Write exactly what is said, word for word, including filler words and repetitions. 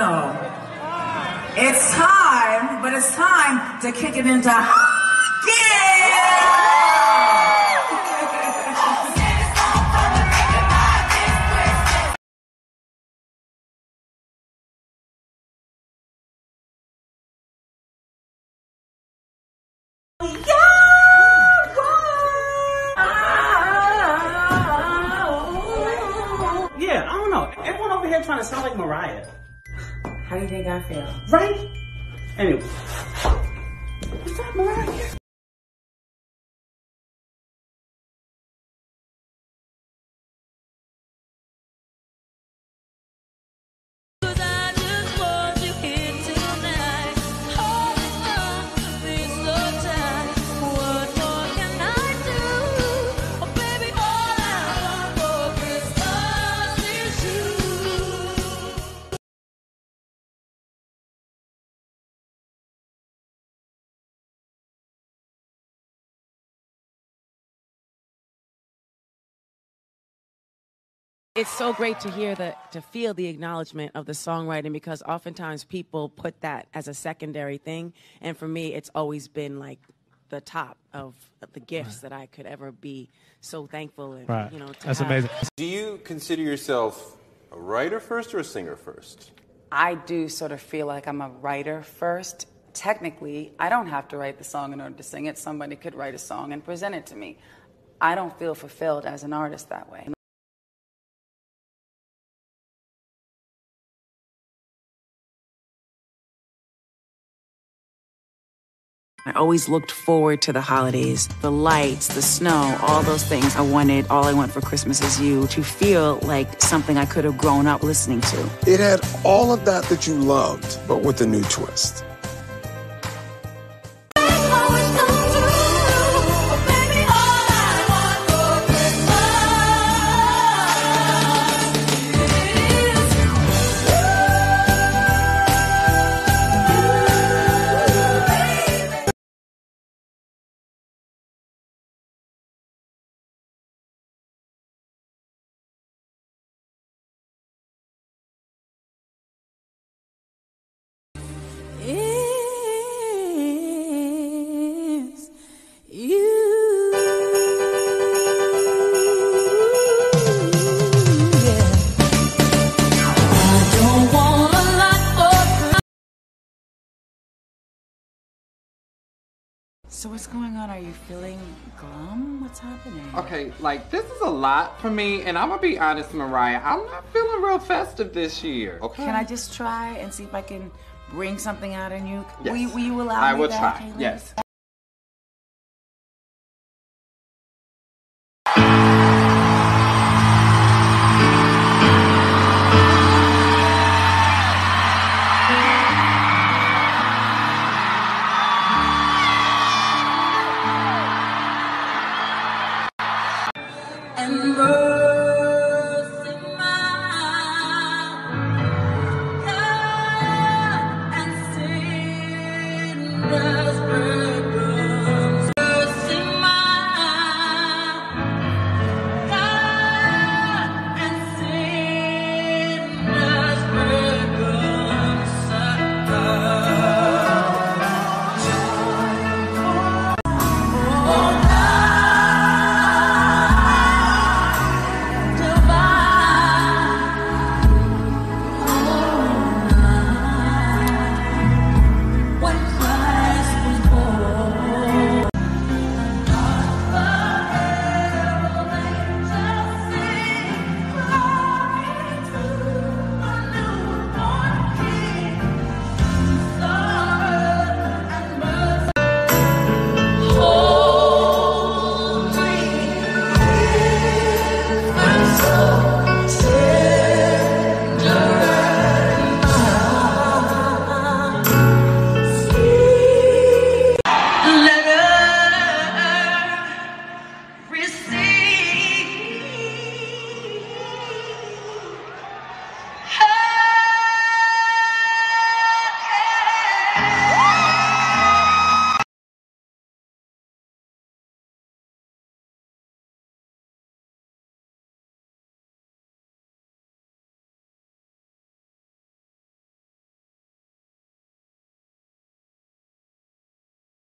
phenomenal. It's time, but it's time to kick it into yeah! Yeah, I don't know. Everyone over here trying to sound like Mariah. How do you think I feel? Right? Anyway. Is that Mariah? It's so great to hear the, to feel the acknowledgement of the songwriting, because oftentimes people put that as a secondary thing. And for me, it's always been like the top of the gifts right. that I could ever be so thankful. And, right. you know, to That's have. amazing. Do you consider yourself a writer first or a singer first? I do sort of feel like I'm a writer first. Technically, I don't have to write the song in order to sing it. Somebody could write a song and present it to me. I don't feel fulfilled as an artist that way. I always looked forward to the holidays, the lights, the snow, all those things. I wanted All I Want for Christmas Is You to feel like something I could have grown up listening to. It had all of that that you loved, but with a new twist. So what's going on? Are you feeling glum? What's happening? Okay, like, this is a lot for me, and I'm gonna be honest, Mariah, I'm not feeling real festive this year, okay? Can I just try and see if I can bring something out in you? Yes. Will, you will you allow I me will that, try, Kaylee? yes. And